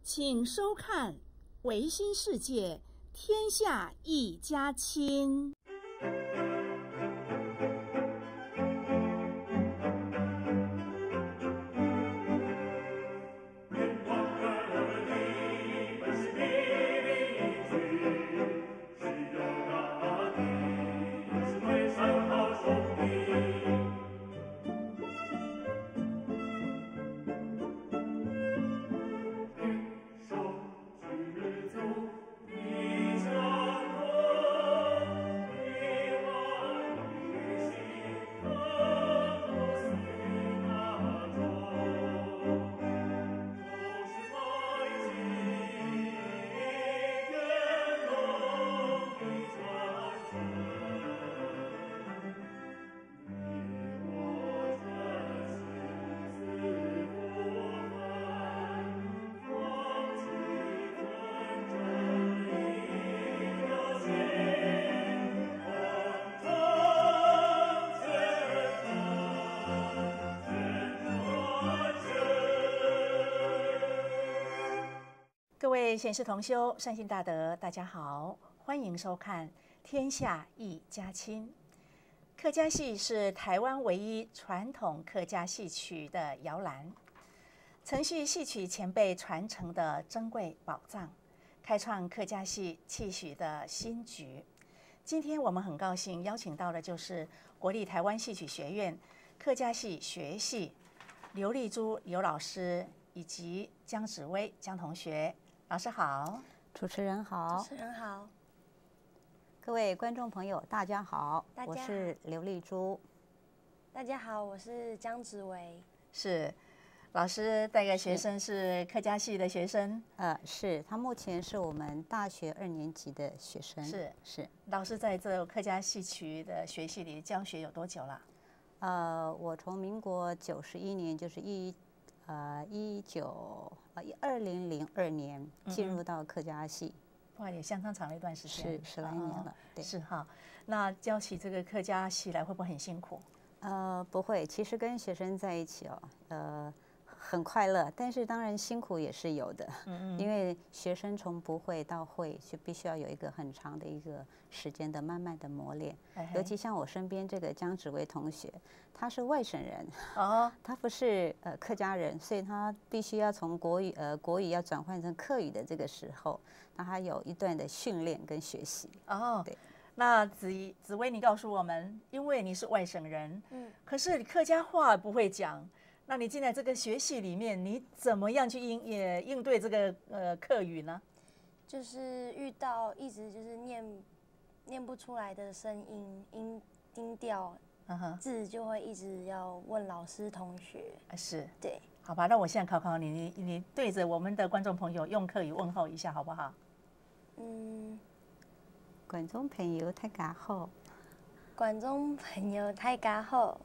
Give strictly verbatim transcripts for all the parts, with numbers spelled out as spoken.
请收看《维新世界天下一家亲》。各位贤士同修、善信大德，大家好，欢迎收看《天下一家亲》。客家戏是台湾唯一传统客家戏曲的摇篮，承续戏曲前辈传承的珍贵宝藏，开创客家戏戏曲的新局。今天我们很高兴邀请到的就是国立台湾戏曲学院客家戏学系刘丽珠刘老师以及江芷薇江同学。老师好， 主持人好， 主持人好， 各位观众朋友大家好， 大家好， 我是刘丽珠。 大家好，我是江芷薇。 是老师带个学生是客家系的学生， 呃，是他目前是我们大学二年级的学生。 是是， 老师在这客家戏曲的学系里教学有多久了？ 呃，我从民国九十一年，就是一。呃，一九呃二零零二年进入到客家系， 嗯、哇，也相当长的一段时间， 是十来年了。哦、对， 是哈。那教起这个客家戏来会不会很辛苦？ 呃，不会，其实跟学生在一起哦，呃，很快乐，但是当然辛苦也是有的。嗯嗯。因为学生从不会到会，就必须要有一个很长的一个时间的慢慢的磨练。哎、尤其像我身边这个江芷薇同学，他是外省人哦，他不是呃客家人，所以他必须要从国语呃国语要转换成客语的这个时候，那他有一段的训练跟学习。 哦， 对。 那子子薇，你告诉我们，因为你是外省人，嗯，可是你客家话不会讲，那你进来这个学系里面，你怎么样去应也应对这个呃客语呢？ 就是遇到一直就是念念不出来的声音音音调。Uh-huh. 字就会一直要问老师同学， 是， 对， 好吧，那我现在考考你，你你对着我们的观众朋友用客语问候一下，好不好？ 嗯，观众朋友大家好， 观众朋友大家好，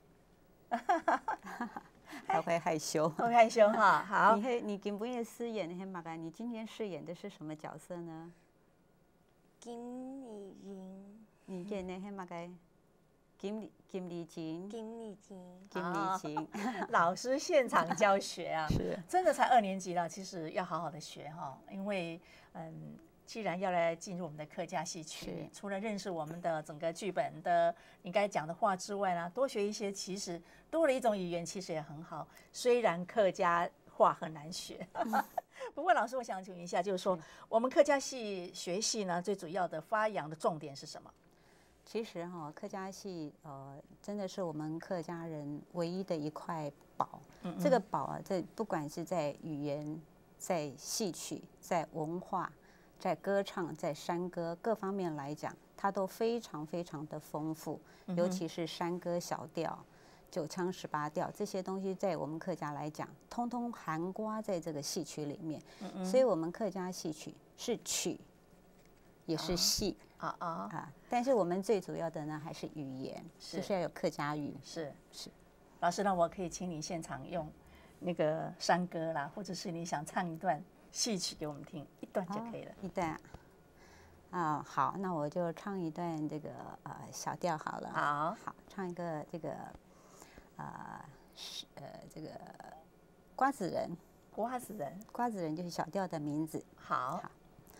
还会害羞， 会害羞哈。好， 你你今天饰演的马干，你今天饰演的是什么角色呢？ 金丽英， 你演的是马干？金丽金丽琴， 金丽琴， 金丽琴， 老师现场教学啊， 是真的才二年级了，其实要好好的学哈，因为嗯，既然要来进入我们的客家戏曲，除了认识我们的整个剧本的你该讲的话之外呢，多学一些，其实多了一种语言，其实也很好。虽然客家话很难学，嗯、不过老师，我想请问一下，就是说我们客家戏学系呢，最主要的发扬的重点是什么？ 其实哈、哦，客家戏呃，真的是我们客家人唯一的一块宝。嗯嗯这个宝啊，这不管是在语言、在戏曲、在文化、在歌唱、在山歌各方面来讲，它都非常非常的丰富。嗯、尤其是山歌小调、九腔十八调这些东西，在我们客家来讲，通通含刮在这个戏曲里面。嗯嗯所以，我们客家戏曲是曲。也是戏啊啊啊！但是我们最主要的呢，还是语言，是就是要有客家语。 是是，老师，那我可以请你现场用那个山歌啦，或者是你想唱一段戏曲给我们听，一段就可以了。 哦、一段啊，好，那我就唱一段这个呃小调好了。 好， 好，唱一个这个呃是呃这个瓜子仁。 瓜子人， 瓜子人就是小调的名字。 好。好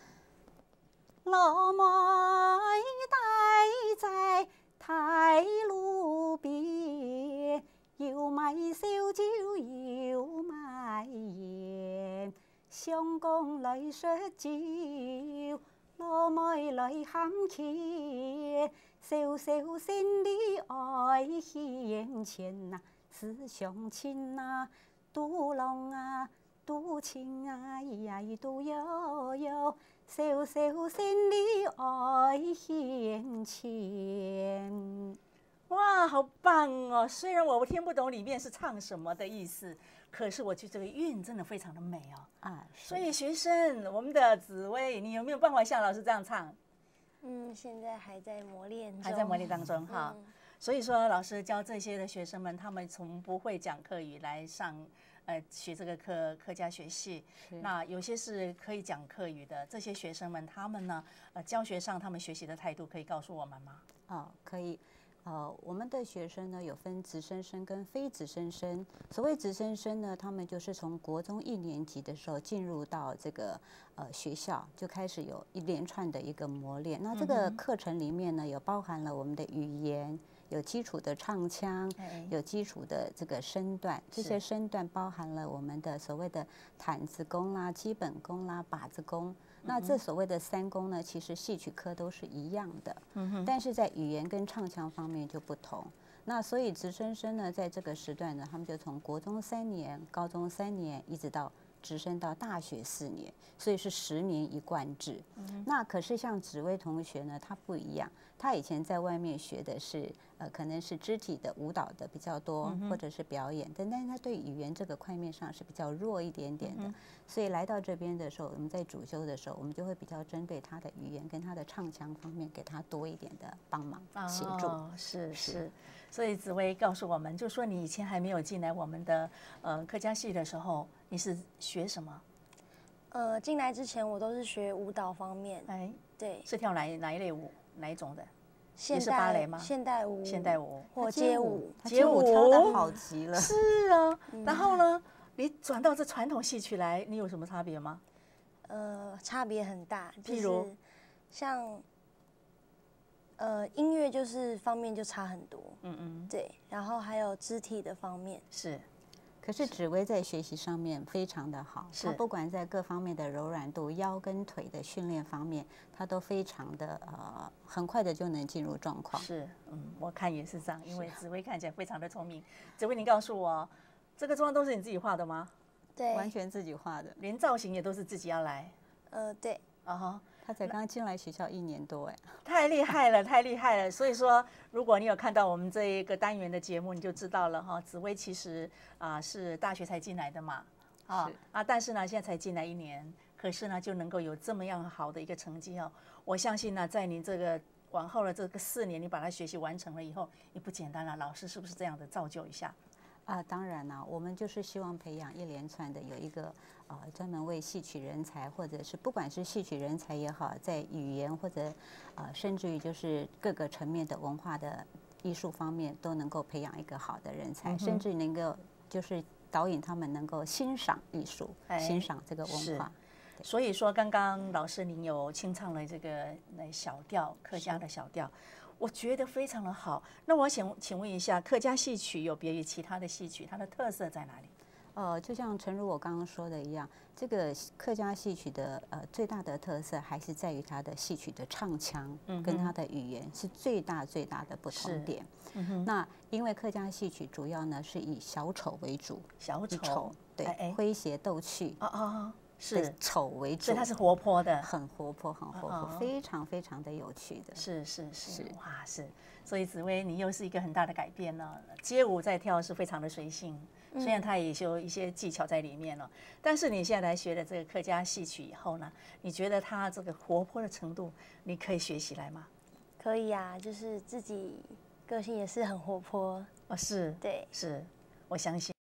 老妹待在台路边，又卖烧酒又卖盐，相公来说酒，老妹来喊钱，小小心里爱献钱呐，是乡亲呐，杜郎啊，杜亲啊，呀杜悠悠。小小心里爱献钱。 哇，好棒哦！虽然我听不懂里面是唱什么的意思，可是我觉得这个韵真的非常的美哦。 啊， 所以学生，我们的紫薇，你有没有办法像老师这样唱？ 嗯，现在还在磨练中， 还在磨练当中哈。嗯、所以说，老师教这些的学生们，他们从不会讲客语来上。呃，学这个客客家学系，那有些是可以讲客语的，这些学生们，他们呢，呃，教学上他们学习的态度，可以告诉我们吗？ 哦，可以。呃，我们的学生呢有分直升生跟非直升生。所谓直升生呢，他们就是从国中一年级的时候进入到这个呃学校，就开始有一连串的一个磨练。那这个课程里面呢，有包含了我们的语言。有基础的唱腔，有基础的这个身段，这些身段包含了我们的所谓的毯子功啦、基本功啦、把子功。那这所谓的三功呢，其实戏曲科都是一样的，嗯、但是在语言跟唱腔方面就不同。那所以直升生呢，在这个时段呢，他们就从国中三年、高中三年，一直到直升到大学四年，所以是十年一贯制。嗯、那可是像紫薇同学呢，他不一样，他以前在外面学的是呃，可能是肢体的舞蹈的比较多，嗯、或者是表演，但但是他对语言这个块面上是比较弱一点点的。嗯、所以来到这边的时候，我们在主修的时候，我们就会比较针对他的语言跟他的唱腔方面，给他多一点的帮忙协助。 哦，是是。所以紫薇告诉我们，就说你以前还没有进来我们的呃客家系的时候，你是学什么？ 呃，进来之前我都是学舞蹈方面。哎，对， 是跳哪哪一类舞？哪一种的？ 现代是芭蕾吗？ 现代舞， 现代舞或街舞， 街舞跳得好极了。 是啊，嗯、然后呢，你转到这传统戏曲来，你有什么差别吗？ 呃，差别很大， 譬如、 就是、像。呃，音乐就是方面就差很多，嗯嗯，对，然后还有肢体的方面是， 可是紫薇在学习上面非常的好，她不管在各方面的柔软度、腰跟腿的训练方面，她都非常的呃，很快的就能进入状况。 是，嗯，我看也是这样，因为紫薇看起来非常的聪明。紫薇，你告诉我，这个妆都是你自己画的吗？ 对， 完全自己画的， 连造型也都是自己要来。 呃，对， 啊哈。 他才刚进来学校一年多哎， 太厉害了，太厉害了！所以说，如果你有看到我们这一个单元的节目，你就知道了哈。紫薇其实啊、呃、是大学才进来的嘛，啊啊，但是呢现在才进来一年，可是呢就能够有这么样好的一个成绩哦。我相信呢，在您这个往后的这个四年，你把它学习完成了以后，也不简单了。老师是不是这样的造就一下？ 啊，当然啦，我们就是希望培养一连串的有一个呃专门为戏曲人才，或者是不管是戏曲人才也好，在语言或者呃甚至于就是各个层面的文化的艺术方面，都能够培养一个好的人才，嗯、甚至能够就是导引他们能够欣赏艺术，哎、欣赏这个文化。 所以说，刚刚老师您有清唱了这个那小调，客家的小调。我觉得非常的好。那我想请问一下，客家戏曲有别于其他的戏曲，它的特色在哪里？ 呃，就像诚如我刚刚说的一样，这个客家戏曲的呃最大的特色还是在于它的戏曲的唱腔跟它的语言是最大最大的不同点。嗯、那因为客家戏曲主要呢是以小丑为主， 小丑对，哎哎诙谐逗趣。 哦哦。是丑为主， 所以它是活泼的， 很活泼，很活泼，哦、非常非常的有趣的。 是是是，哇是，所以紫薇你又是一个很大的改变呢。街舞在跳是非常的随性，虽然它也有一些技巧在里面了，嗯、但是你现在来学的这个客家戏曲以后呢，你觉得它这个活泼的程度，你可以学习来吗？ 可以啊，就是自己个性也是很活泼。 哦，是， 对， 是，我相信。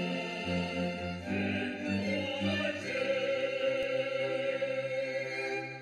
老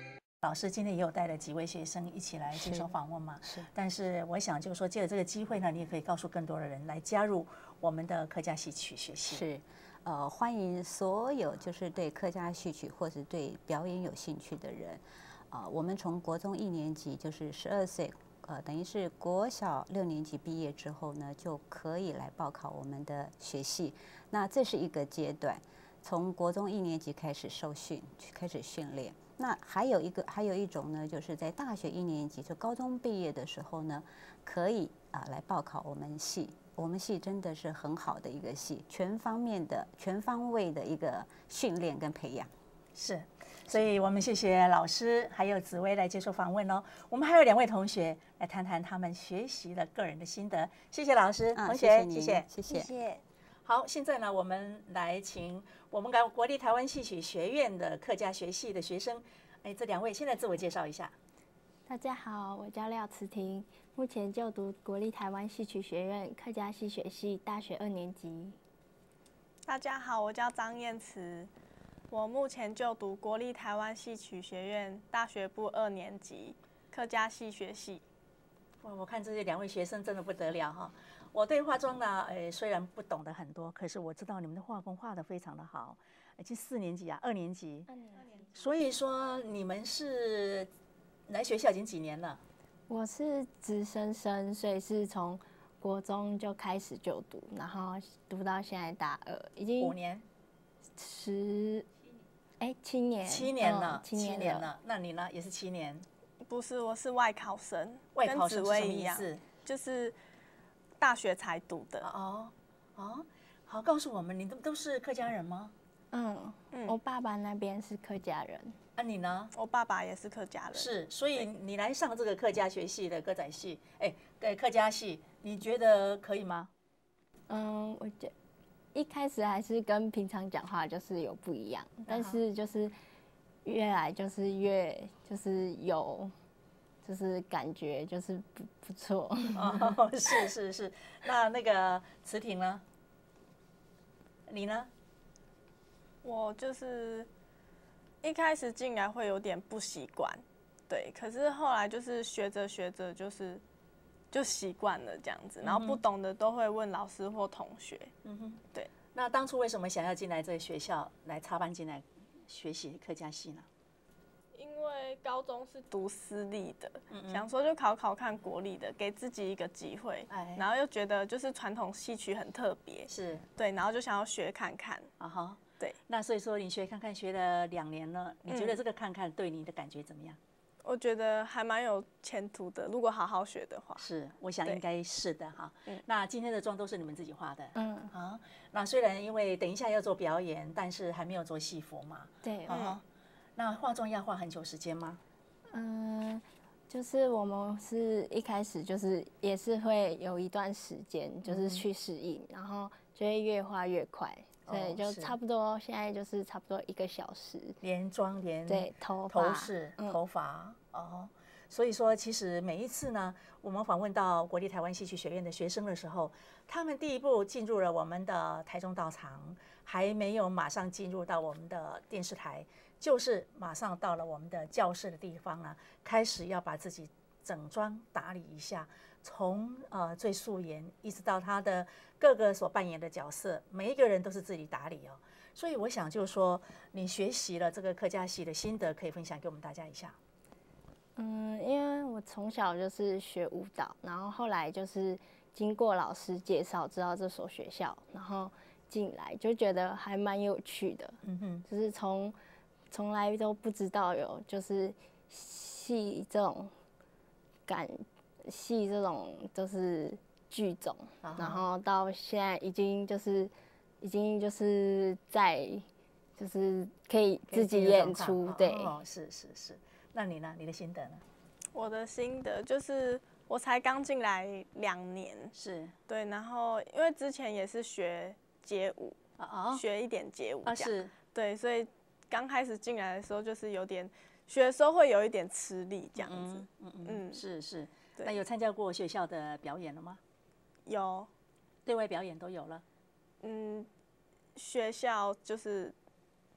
老师今天也有带了几位学生一起来接受访问嘛。 是。 但是我想就是说，借着这个机会呢，你也可以告诉更多的人来加入我们的客家戏曲学系。 是。呃，欢迎所有就是对客家戏曲或者对表演有兴趣的人。呃，我们从国中一年级就是十二岁，呃，等于是国小六年级毕业之后呢，就可以来报考我们的学系。那这是一个阶段，从国中一年级开始受训，开始训练。那还有一个，还有一种呢，就是在大学一年级，就高中毕业的时候呢，可以啊、呃、来报考我们系。我们系真的是很好的一个系，全方面的、全方位的一个训练跟培养。 是，所以我们谢谢老师还有紫薇来接受访问哦。我们还有两位同学来谈谈他们学习的个人的心得。谢谢老师， 啊、 同学， 谢谢谢，谢谢。 好，现在呢，我们来请我们国立台湾戏曲学院的客家学系的学生，哎，这两位现在自我介绍一下。 大家好，我叫廖慈婷，目前就读国立台湾戏曲学院客家戏学系大学二年级。 大家好，我叫张燕慈，我目前就读国立台湾戏曲学院大学部二年级客家戏学系。 哇，我看这些两位学生真的不得了哈！我对化妆呢，呃，虽然不懂得很多，可是我知道你们的画工画得非常的好。已经四年级啊，二年级。 二年级。 所以说你们是来学校已经几年了？ 我是直升生，所以是从国中就开始就读，然后读到现在大二，已经五年， 十，哎，七年， 七年了， 嗯、七年了。 七年了。那你呢？也是七年？ 不是，我是外考生， 外考生跟紫薇一样，就是大学才读的。 哦哦，好，告诉我们，你都都是客家人吗？ 嗯嗯，我爸爸那边是客家人。 啊，你呢？ 我爸爸也是客家人。 是，所以你来上这个客家学系的歌仔戏，哎，对，客家戏，你觉得可以吗？ 嗯，我觉一开始还是跟平常讲话就是有不一样， 嗯、 但是就是越来就是越就是有，就是感觉就是不不错。 哦，是是是，那那个慈婷呢？你呢？ 我就是一开始进来会有点不习惯，对，可是后来就是学着学着就是就习惯了这样子，然后不懂的都会问老师或同学。嗯哼，对。 那当初为什么想要进来这个学校来插班进来学习客家戏呢？ 因为高中是读私立的，嗯嗯想说就考考看国立的，给自己一个机会。哎，然后又觉得就是传统戏曲很特别， 是对，然后就想要学看看。 啊哈。 对， 那所以说你学看看学了两年了，你觉得这个看看对你的感觉怎么样？ 嗯、我觉得还蛮有前途的，如果好好学的话。 是，我想应该是的哈。嗯、那今天的妆都是你们自己画的。 嗯。 好，那虽然因为等一下要做表演，但是还没有做戏服嘛。 对。 嗯。那化妆要花很久时间吗？ 嗯，就是我们是一开始就是也是会有一段时间，就是去适应，嗯、然后就会越画越快。对，就差不多，现在就是差不多一个小时， 连妆连对头头饰、嗯、头发哦，所以说其实每一次呢，我们访问到国立台湾戏曲学院的学生的时候，他们第一步进入了我们的台中道场，还没有马上进入到我们的电视台，就是马上到了我们的教室的地方呢，开始要把自己整装打理一下。从呃最素颜一直到他的各个所扮演的角色，每一个人都是自己打理哦。所以我想就是说，你学习了这个客家戏的心得，可以分享给我们大家一下。 嗯，因为我从小就是学舞蹈，然后后来就是经过老师介绍，知道这所学校，然后进来就觉得还蛮有趣的。嗯哼，就是从从来都不知道有就是戏这种感。戏这种就是剧种， uh-huh. 然后到现在已经就是已经就是在就是可以自己演出，对， 哦，是是是。那你呢？你的心得呢？ 我的心得就是我才刚进来两年， 是对，然后因为之前也是学街舞， 啊、uh-huh. 学一点街舞， 啊是， 对，所以刚开始进来的时候就是有点学的时候会有一点吃力这样子， 嗯嗯 嗯, 嗯，是是。 那有参加过学校的表演了吗？ 有， 对外表演都有了。 嗯，学校就是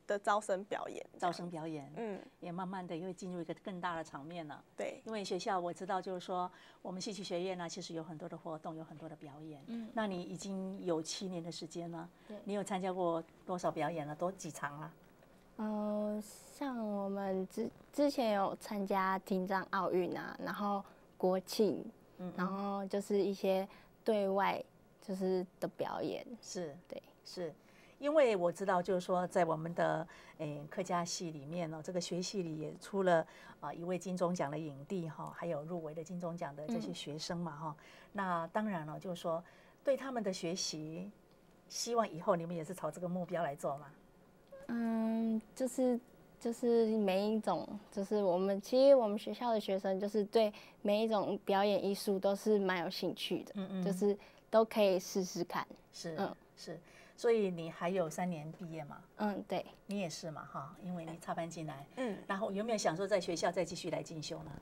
的招生表演， 招生表演， 嗯， 也慢慢的又会进入一个更大的场面了。 对， 因为学校我知道，就是说我们戏曲学院呢，其实有很多的活动，有很多的表演。嗯，那你已经有七年的时间了， 对， 你有参加过多少表演了？多几场了？ 嗯、呃，像我们之之前有参加听障奥运啊，然后国庆，嗯，然后就是一些对外就是的表演， 是， 对， 是。因为我知道，就是说，在我们的诶客家戏里面呢，这个学系里也出了啊、呃、一位金钟奖的影帝哈，还有入围的金钟奖的这些学生嘛哈、嗯。那当然了，就是说对他们的学习，希望以后你们也是朝这个目标来做嘛。 嗯，就是就是每一种，就是我们其实我们学校的学生就是对每一种表演艺术都是蛮有兴趣的，嗯嗯，就是都可以试试看。 是，嗯是。所以你还有三年毕业嘛？ 嗯，对， 你也是嘛，哈，因为你插班进来， 嗯， 然后有没有想说在学校再继续来进修呢？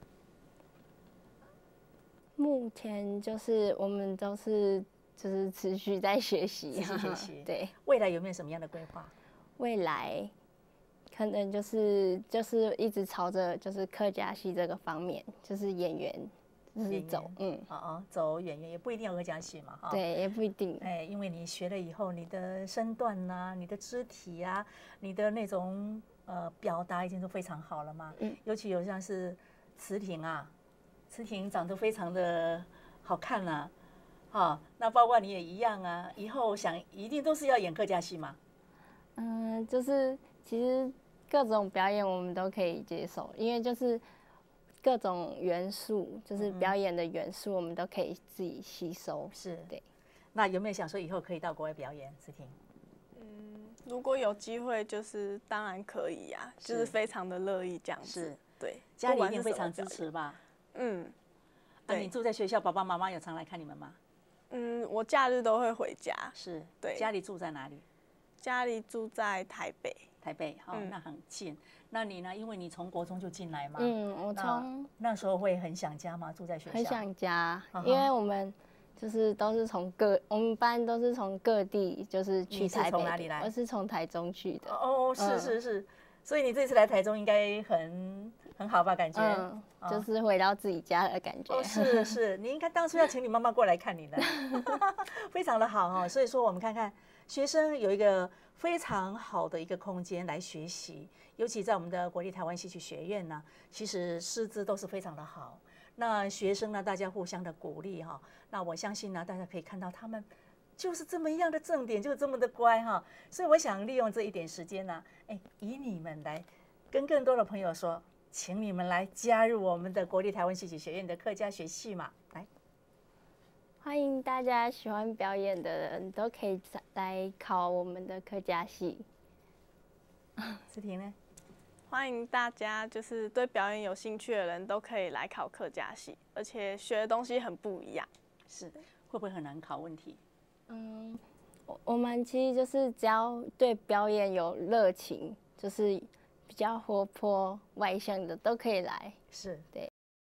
目前就是我们都是就是持续在学习， 持续学习， 对。 未来有没有什么样的规划？ 未来可能就是就是一直朝着就是客家戏这个方面，就是演员。就是走，嗯， 哦哦，走演员也不一定有客家戏嘛，哈， 对，也不一定， 哎，因为你学了以后，你的身段呐、啊，你的肢体啊，你的那种呃表达已经都非常好了嘛，嗯，尤其有像是慈婷啊，慈婷长得非常的好看啦、啊，哈，那包括你也一样啊，以后想一定都是要演客家戏嘛， 嗯，就是其实各种表演我们都可以接受，因为就是。各种元素，就是表演的元素，我们都可以自己吸收。 是， 对。 那有没有想说以后可以到国外表演？思婷？ 嗯，如果有机会，就是当然可以呀、啊，就是非常的乐意这样子。 是， 对， 家里一定非常支持吧？ 嗯， 那、啊、你住在学校，爸爸妈妈有常来看你们吗？ 嗯，我假日都会回家。 是， 对。 家里住在哪里？ 家里住在台北。 台北，好、哦嗯，那很近。那你呢？因为你从国中就进来嘛， 嗯，我从那, 那时候会很想家吗？住在学校？ 很想家，嗯、因为我们就是都是从各，我们班都是从各地，就是去台北。 你是从哪里来？ 我是从台中去的。 哦，是是是，嗯、所以你这次来台中应该很很好吧？感觉， 嗯，哦、就是回到自己家的感觉。 哦，是是，你应该当初要请你妈妈过来看你的，非常的好哈、哦。所以说，我们看看学生有一个非常好的一个空间来学习，尤其在我们的国立台湾戏曲学院呢，其实师资都是非常的好。那学生呢，大家互相的鼓励哈，那我相信呢，大家可以看到他们就是这么样的正点，就是这么的乖哈。所以我想利用这一点时间呢，哎，以你们来跟更多的朋友说，请你们来加入我们的国立台湾戏曲学院的客家学系嘛，来。 欢迎大家喜欢表演的人都可以来考我们的客家系。 思婷呢？ 欢迎大家，就是对表演有兴趣的人都可以来考客家系，而且学的东西很不一样。 是，会不会很难考？问题？ 嗯，我我们其实就是只要对表演有热情，就是比较活泼外向的都可以来。 是， 对。